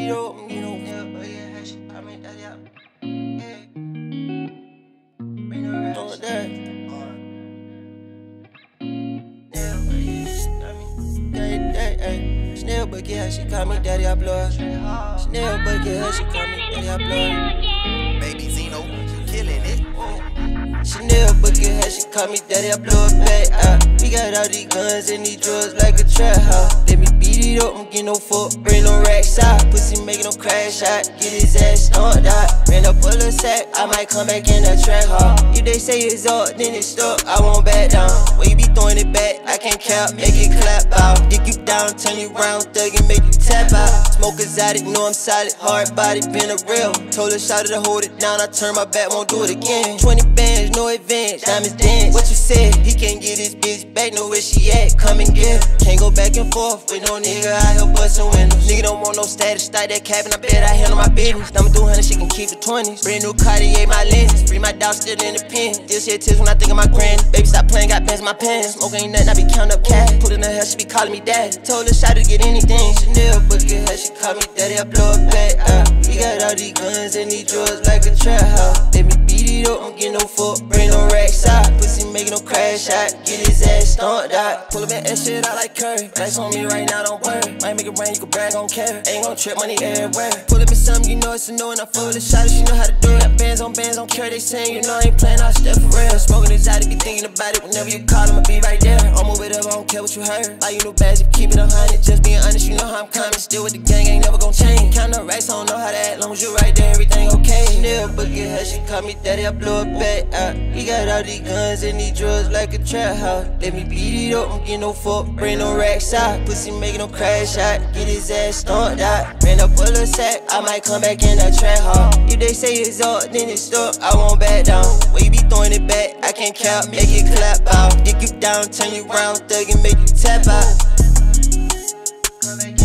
beat it up, you know. Yeah, but yeah, how she call me daddy up. Yeah. Bring her around. Don't that. Yeah, but yeah, I mean, hey. Snail bucket, how she call me daddy, I blow her. Snail bucket, how she call me daddy, I blow her. Baby Zeno, killing it. Chanel bucket, how she call me daddy, I blow her back out. We got all these guns and these drugs like a trap house. Let me beat it up, don't get no fuck, bring no racks out. Pussy making no crash out, get his ass stomped out. Ran up full of sack, I might come back in that track hall. If they say it's up, then it's stuck, I won't back down. When you be throwing it back, I can't cap, make it clap out. Dick you down, turn you round, thug and make you tap out. Smoke exotic, know I'm solid, hard body, been a real. Told her shot to hold it down, I turn my back, won't do it again. 20 bands, no advance, diamonds dance. What you said, he can't get his bitch back, know where she at, come and get her. Can't go back and forth with no nigga out here bustin' windows. Nigga don't want no status, start that cabin, I bet I handle my business. Number 200, she can keep the 20s. Brand new Cartier, my lenses, free my dog still in the pen. This shit tears when I think of my granny. Baby stop playing, got bands in my pants. Smoke ain't nothing, I be counting up cash. Put in her hair, she be calling me daddy. Told her shot to get anything. Chanel bucket, how she call me daddy, I blow her back out. We got all these guns and these drugs like a trap house. Let me beat it up, don't get no fuck, bring no racks out. Pussy making no crash out, get his ass stomped out. Pull up that shit out like Curry. Racks on me right now, don't worry. Might make it rain, you can brag, don't care. Ain't gon' trip, money everywhere. Pull up in something, you know it's a no, and I full with the shot, she know how to do it. Got bands, don't care, they saying, you know I ain't playing, I step for real. Smoking exotic, be thinking about it. Whenever you call, I'ma be right there. I'ma with up, I don't care what you heard. Like you know bags, if you keep it 100. Just being honest, you know how I'm coming. Still with the gang, ain't never gon' change. Count up racks, I don't know how to act. Long as you right there, everything okay. Chanel bucket, how she call me daddy, I blow it back out. We got all these guns and these drugs like a trap house. Let me beat it up, don't get no fuck, bring no racks out. Pussy making no crash out, get his ass stomped out. Ran up full of sack, I might come back in that track hall. If they say it's up, then it's stuck, I won't back down. When you be throwing it back, I can't cap, make it clap out. Dick you down, turn you round, thug and make you tap out.